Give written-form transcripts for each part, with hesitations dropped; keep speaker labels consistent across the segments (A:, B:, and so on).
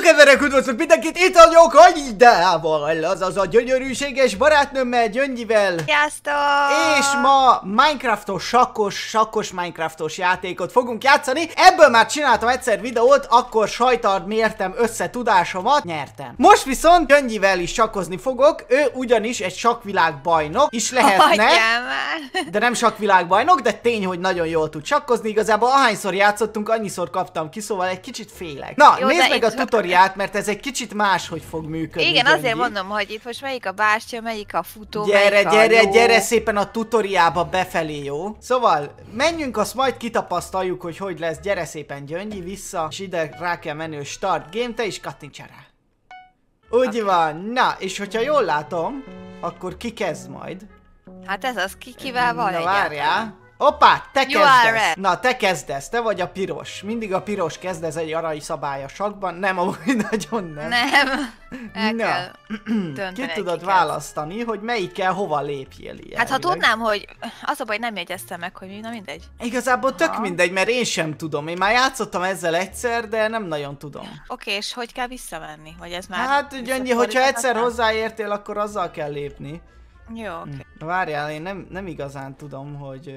A: Sziasztok emberek, üdvözlök mindenkit, itt vagyok a Gyidával, azaz a gyönyörűséges barátnőmmel, Gyöngyivel.
B: Sziasztok!
A: És ma Minecraftos, sakkos Minecraftos játékot fogunk játszani. Ebből már csináltam egyszer videót, akkor sajtard mértem össze tudásomat, nyertem. Most viszont Gyöngyivel is sakkozni fogok, ő ugyanis egy sakkvilág bajnok is lehetne. De nem sakkvilágbajnok, de tény, hogy nagyon jól tud sakkozni. Igazából ahányszor játszottunk, annyiszor kaptam ki, szóval egy kicsit félek. Na, jó, nézd meg a tutoriát, mert ez egy kicsit máshogy fog működni.
B: Igen, Gyöngyi. Azért mondom, hogy itt most melyik a bástya, melyik a futó,
A: Gyere szépen a tutoriába befelé, jó? Szóval, menjünk, azt majd kitapasztaljuk, hogy lesz. Gyere szépen, Gyöngyi, vissza, és ide rá kell menni, hogy start game, te is kattints rá. Úgy van, na, és hogyha jól látom, akkor ki kezd majd?
B: Hát ez az, kivel van
A: egyáltalán. Na várjál. Hoppá, te kezdesz! Na, te kezdesz, te vagy a piros. Mindig a piros kezd, ez egy arai szabály a sakkban. Nem, amúgy nagyon nem.
B: Nem, kell
A: ki tudod választani, hogy melyikkel hova lépjél ilyen.
B: Hát ha tudnám, hogy az a baj, nem jegyeztem meg, hogy na mindegy.
A: Igazából tök mindegy, mert én sem tudom. Én már játszottam ezzel egyszer, de nem nagyon tudom.
B: Oké, és hogy kell visszamenni? Vagy ez már...
A: Hát, Gyöngyi, hogyha egyszer hozzáértél, akkor azzal kell lépni.
B: Jó, oké.
A: Várjál, én nem igazán tudom, hogy...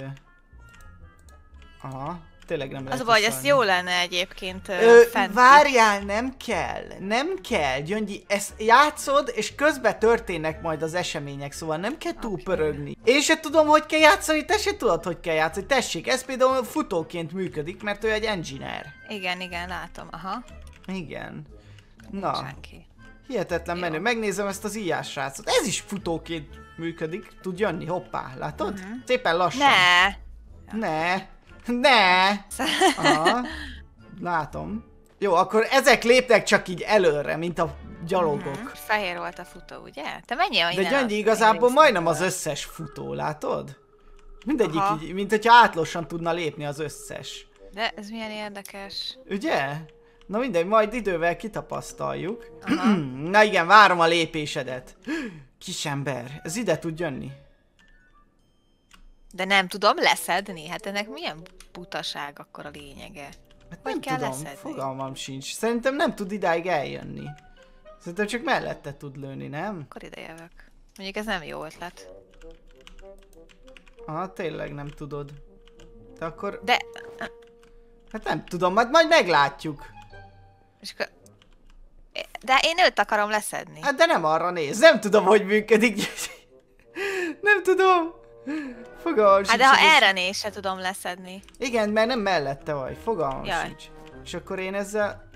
A: Aha, tényleg nem lehet.
B: Az a baj, ez jó lenne egyébként fent.
A: Várjál, nem kell, Gyöngyi, ezt játszod, és közben történnek majd az események, szóval nem kell túl pörögni. Én se tudom, hogy kell játszani, te se tudod, hogy kell játszani. Tessék, ez például futóként működik, mert ő egy engineer.
B: Igen, látom, aha.
A: Igen. Na, hihetetlen menő. Megnézem ezt az íjás srácot. Ez is futóként működik, tud jönni, hoppá, látod? Szépen lassan. Ne! Aha, látom. Jó, akkor ezek lépnek csak így előre, mint a gyalogok.
B: Fehér volt a futó, ugye? Te menjél
A: innen. De Gyöngyi igazából majdnem az összes futó, látod? Mindegyik így, mint hogyha átlagosan tudna lépni az összes.
B: De ez milyen érdekes.
A: Ugye? Na mindegy, majd idővel kitapasztaljuk. Na igen, várom a lépésedet. Kisember, ez ide tud jönni.
B: De nem tudom leszedni, hát ennek milyen butaság akkor a lényege?
A: Hát nem kell tudom, leszedni? Fogalmam sincs. Szerintem nem tud idáig eljönni. Szerintem csak mellette tud lőni, nem?
B: Akkor ide jövök. Mondjuk ez nem jó ötlet.
A: Aha, tényleg nem tudod. De akkor...
B: De...
A: Hát nem tudom, majd meglátjuk.
B: És akkor... De én őt akarom leszedni.
A: Hát de nem arra néz, nem tudom, hogy működik. Nem tudom. Fogalmam sincs.
B: Hát de ha erre néz, se tudom leszedni.
A: Igen, mert nem mellette vagy, fogalmam sincs. És akkor én ezzel...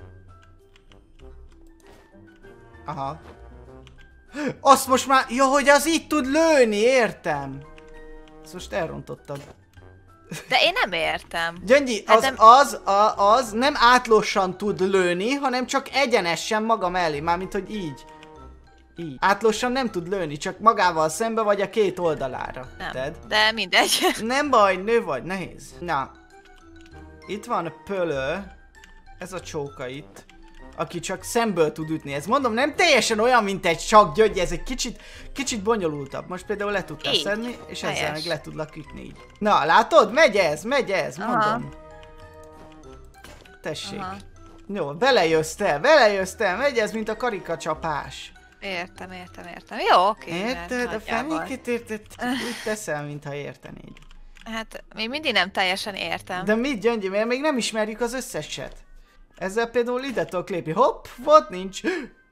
A: Aha. Azt most már... Ja, hogy az így tud lőni, értem. Ezt most elrontottad.
B: De én nem értem.
A: Gyöngyi, az nem átlagosan tud lőni, hanem csak egyenesen maga mellé, mármint hogy így. Így. Átlagosan nem tud lőni, csak magával szembe vagy a két oldalára.
B: Nem, de mindegy.
A: Nem baj, nő vagy, nehéz. Na, itt van a pölő, ez a csóka itt, aki csak szemből tud ütni. Ez mondom, nem teljesen olyan, mint egy sakk, Gyöngyi, ez egy kicsit bonyolultabb. Most például le tudtál szedni, és ezzel meg le tudlak ütni így. Na, látod? Megy ez, mondom. Tessék. Jó, belejössz te, megy ez, mint a karikacsapás.
B: Értem. Jó, oké.
A: Érted? A fenéket érted? Úgy teszel, mintha értenéd.
B: Hát, még mindig nem teljesen értem.
A: De mit, Gyöngyi, mert még nem ismerjük az összeset. Ezzel például ide tudok lépni. Hopp, volt nincs.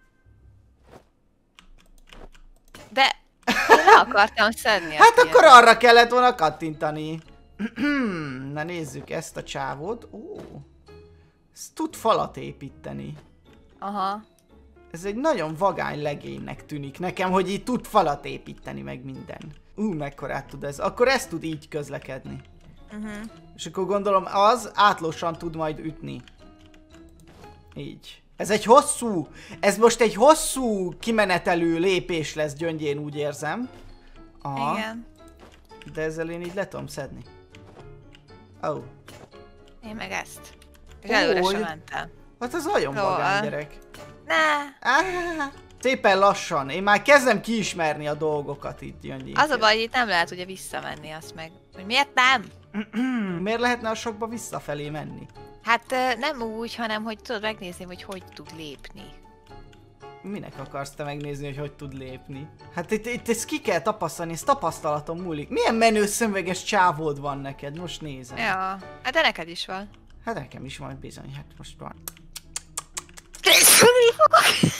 B: De én le akartam szedni.
A: Hát akkor arra kellett volna kattintani. Na nézzük ezt a csávót. Ó, ez tud falat építeni.
B: Aha.
A: Ez egy nagyon vagány legénynek tűnik nekem, hogy így tud falat építeni, meg minden. Mekkorát tud ez. Akkor ez tud így közlekedni. És akkor gondolom az átlagosan tud majd ütni. Így. Ez most egy hosszú kimenetelő lépés lesz, Gyöngyi, én úgy érzem. Aha.
B: Igen.
A: De ezzel én így le tudom szedni. Oh.
B: Én meg ezt. És előre sem mentem.
A: Hát ez nagyon vagány, gyerek.
B: Ne.
A: Szépen lassan. Én már kezdem kiismerni a dolgokat itt, Gyöngyi.
B: Az a baj, hogy itt nem lehet ugye visszamenni azt meg. Hogy miért nem?
A: Miért lehetne a sokba visszafelé menni?
B: Hát nem úgy, hanem hogy tudod megnézni, hogy tud lépni.
A: Minek akarsz te megnézni, hogy tud lépni? Hát itt ezt ki kell tapasztalni, ez tapasztalaton múlik. Milyen menő szemüveges csávód van neked? Most nézem.
B: Ja, hát de neked is van.
A: Hát nekem is van bizony, hát most van.
B: Készülni fogok!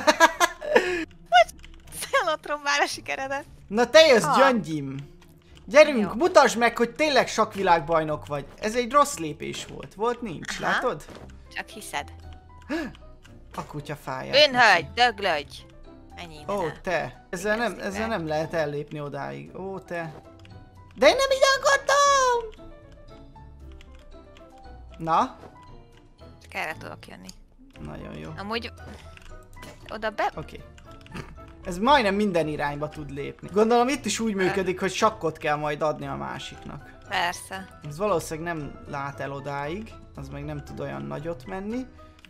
B: Felontrom már a sikeredet.
A: Na te jössz, Gyöngyim! Gyerünk,
B: Jó.
A: mutasd meg, hogy tényleg sakvilágbajnok vagy. Ez egy rossz lépés volt. Volt, nincs,
B: Aha.
A: látod?
B: Csak hiszed.
A: A kutya fája.
B: Bűnhölgy, döglögy. Ennyi
A: Ó,
B: minden.
A: te.
B: Igaz,
A: Ezzel nem lehet ellépni odáig. Ó, te. De én nem így akartam! Na?
B: Csak erre tudok jönni.
A: Nagyon jó.
B: Amúgy oda be...
A: Oké. Ez majdnem minden irányba tud lépni. Gondolom itt is úgy működik, hogy sakkot kell majd adni a másiknak.
B: Persze.
A: Ez valószínűleg nem lát el odáig, az meg nem tud olyan nagyot menni.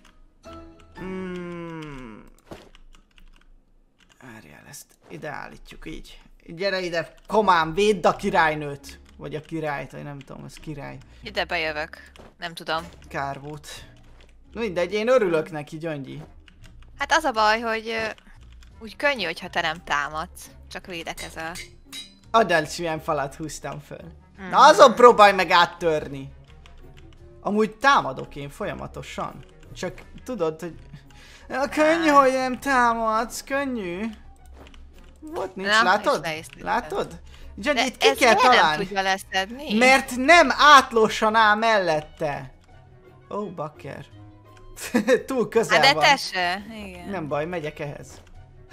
A: Várjál, ezt ide állítjuk így. Gyere ide, komám, védd a királynőt. Vagy a királyt, vagy nem tudom, ez király.
B: Ide bejövök. Nem tudom.
A: Kár volt. Mindegy, én örülök neki, Gyöngyi.
B: Hát az a baj, hogy úgy könnyű, hogyha te nem támadsz. Csak védekezel.
A: Add el, milyen falat húztam föl. Na azon próbálj meg áttörni. Amúgy támadok én folyamatosan. Csak tudod, hogy... Ja, könnyű, hogy nem támadsz, könnyű. Volt nincs,
B: Na,
A: látod?
B: és le is lépted.
A: Látod? Gyöngyi,
B: De
A: itt ki
B: ezt
A: kell
B: miért nem
A: találni.
B: tudja leszedni?
A: Mert nem átlósan áll mellette. Ó, bakker. Túl közel
B: Hát de
A: van.
B: te se. Igen.
A: Nem baj, megyek ehhez.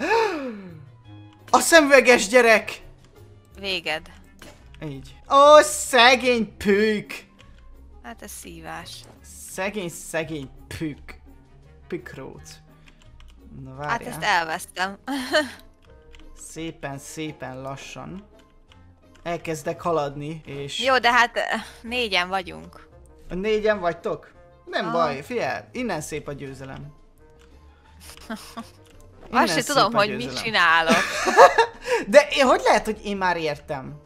A: A szemüveges gyerek!
B: Véged.
A: Így. Ó, szegény pük!
B: Hát ez szívás.
A: Szegény pük. Pükróc. Na
B: Hát
A: várjál.
B: ezt elvesztem.
A: Szépen lassan. Elkezdek haladni, és...
B: Jó, de hát 4-en vagyunk.
A: 4-en vagytok? Nem
B: Aha.
A: baj, figyelj, innen szép a győzelem.
B: Azt se
A: szép
B: tudom,
A: a
B: hogy
A: győzelem.
B: mit csinálok.
A: De hogy lehet, hogy én már értem?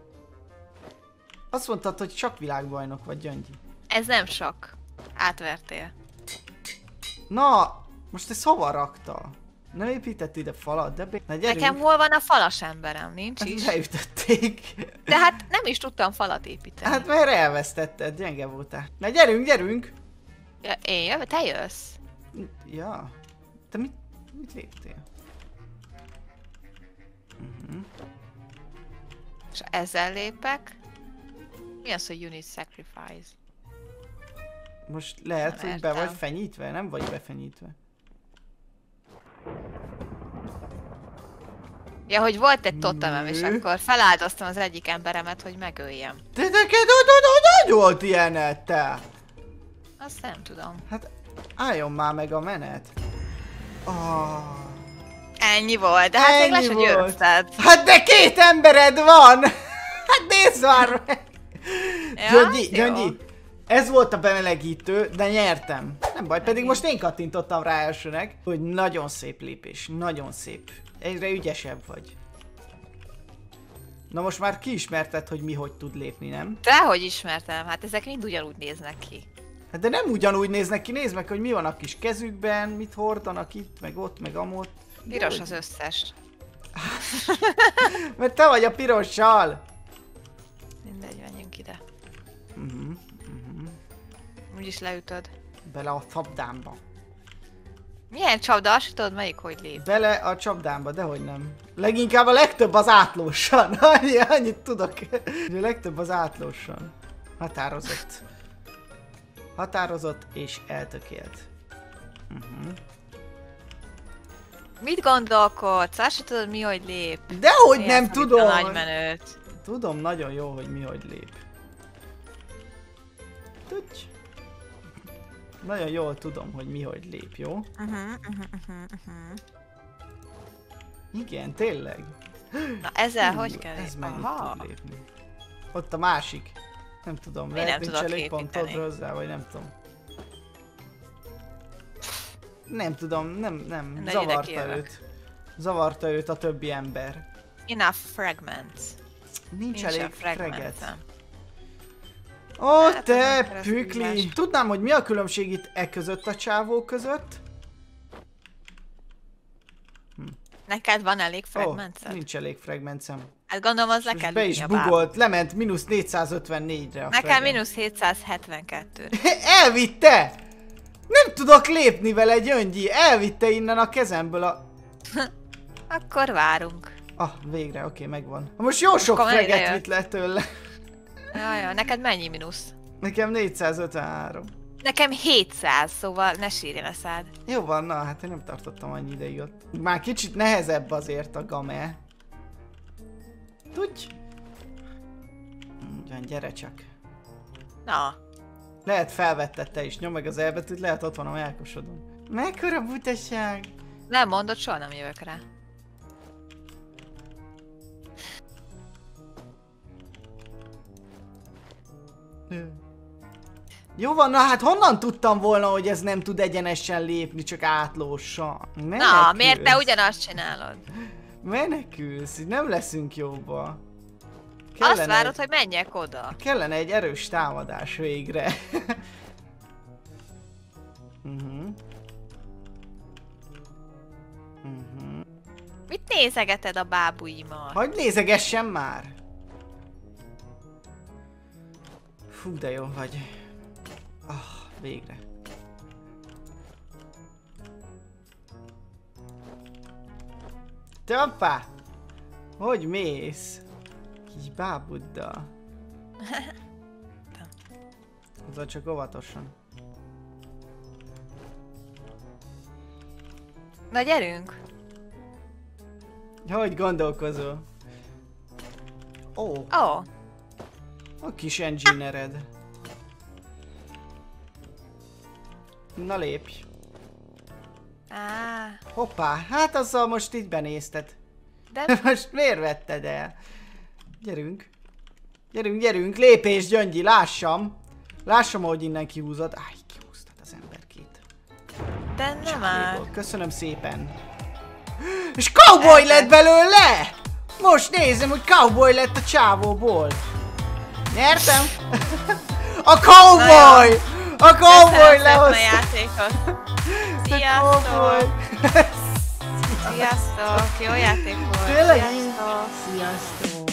A: Azt mondtad, hogy sakvilágbajnok vagy, Gyöngyi.
B: Ez nem sok. Átvertél.
A: Na, most ezt hova rakta? Nem épített ide falat, de Na gyerünk.
B: Nekem hol van a falas emberem? Nincs
A: Ezt
B: is.
A: beütötték.
B: De hát nem is tudtam falat építeni.
A: Hát mert elvesztetted, gyenge voltál. Na gyerünk!
B: Ja, én jövök, te jössz.
A: Ja. Te mit léptél?
B: És ezzel lépek. Mi az, hogy unit sacrifice?
A: Most lehet,
B: Nem
A: hogy be
B: értem.
A: vagy fenyítve? Nem vagy befenyítve.
B: Ja, hogy volt egy totemem, és
A: Nő.
B: akkor feláldoztam az egyik emberemet, hogy megöljem.
A: De neked hogy volt ilyenet, te?
B: Azt nem tudom.
A: Hát álljon már meg a menet. Oh.
B: Ennyi volt, de hát még le
A: Ennyi
B: se
A: volt.
B: győzted.
A: Hát de 2 embered van! Hát nézd már meg!
B: Ja,
A: Gyöngyi, ez volt a bemelegítő, de nyertem. Nem baj, pedig most én kattintottam rá elsőnek, hogy nagyon szép lépés, nagyon szép. Egyre ügyesebb vagy. Na most már kiismerted, hogy mi hogy tud lépni, nem?
B: Dehogy ismertem, hát ezek mind ugyanúgy néznek ki.
A: Hát de nem ugyanúgy néznek ki, nézd meg, hogy mi van a kis kezükben, mit hordanak itt, meg ott, meg amott.
B: Piros az összes.
A: Mert te vagy a pirossal!
B: Mindegy, menjünk ide.
A: Uh-huh.
B: Úgyis leütöd.
A: Bele a csapdámba.
B: Milyen csapda? Azt tudod, melyik hogy lép.
A: Bele a csapdámba, dehogy nem. Leginkább a legtöbb az átlósan. Annyit tudok. A legtöbb az átlósan. Határozott. Határozott és eltökélt.
B: Mit gondolkodsz? Azt se tudod, mi hogy lép.
A: Dehogy
B: Miért
A: nem
B: szorít
A: tudom.
B: A nagy menőt.
A: Tudom nagyon jó, hogy mi hogy lép. Tudj. Nagyon jól tudom, hogy mi hogy lép, jó? Igen, tényleg.
B: Na ezzel hogy kell
A: Ez
B: lépni?
A: mennyit
B: Aha.
A: tud lépni. Ott a másik. Nem tudom,
B: Én
A: lehet
B: nem
A: nincs
B: tudok
A: elég pontod
B: építeni.
A: hozzá, vagy nem tudom. Nem tudom, nem,
B: ide
A: zavarta
B: kijövök.
A: őt. Zavarta őt a többi ember.
B: Enough fragments.
A: Nincs
B: Nincsen
A: elég freget.
B: fragmentem.
A: Ó,
B: Hát,
A: te
B: nem kereszt
A: pükli!
B: hívást.
A: Tudnám, hogy mi a különbség itt között a csávók között?
B: Neked van elég
A: Ó,
B: fragmentszed?
A: nincs elég fragmencem.
B: Hát gondolom az le
A: És
B: kell
A: be
B: ütni
A: is
B: a bábot.
A: bugolt, lement mínusz 454-re a
B: Nekem
A: fragment.
B: mínusz 772.
A: Elvitte! Nem tudok lépni vele, Gyöngyi! Elvitte innen a kezemből a...
B: Akkor várunk.
A: Ah, végre, oké, megvan. Most jó sok
B: Akkor mennyire
A: freget
B: jött?
A: vitt le tőle.
B: Jaj, neked mennyi mínusz?
A: Nekem 453.
B: Nekem 700, szóval ne sírj a szád.
A: Jó van, na, hát én nem tartottam annyi ideig ott. Már kicsit nehezebb azért a game. Tudj? Ugyan, gyere csak.
B: Na,
A: Lehet felvetted te is, nyom meg az elbetűt, lehet ott van a melkosodon. Mekkora butaság!
B: nem mondod, soha nem jövök rá.
A: Jó van, na hát honnan tudtam volna, hogy ez nem tud egyenesen lépni, csak átlóssa?
B: Na, miért te ugyanazt csinálod?
A: Menekülsz, így nem leszünk jóba.
B: Azt várod, hogy menjek oda.
A: Kellene egy erős támadás végre.
B: Mit nézegeted a bábuimat?
A: Hogy nézegessen már! Fú, de jó vagy. Ah, végre. Te apá! Hogy mész? Kis bábuddal. Azzal csak óvatosan.
B: Na gyerünk!
A: Hogy gondolkozol? Ó,
B: Ó,
A: a kis engineered. Na lépj.
B: á,
A: Hoppá, hát azzal most így benézted.
B: de
A: Most miért vetted el? Gyerünk. Gyerünk, gyerünk, lépés, Gyöngyi, lássam. Lássam, ahogy innen kihúzod. Áj, kihúztad az emberkét.
B: nem áll.
A: Köszönöm szépen. És cowboy lett belőle! Most nézem, hogy cowboy lett a csávóból. Nyertem? A cowboy! A cowboy
B: Köszönöm szépen a
A: lehozta!
B: játékot.
A: A
B: Sziasztok!
A: cowboy.
B: Sziasztok! Jó játék volt!
A: Tényleg?
B: Sziasztok!
A: Sziasztok!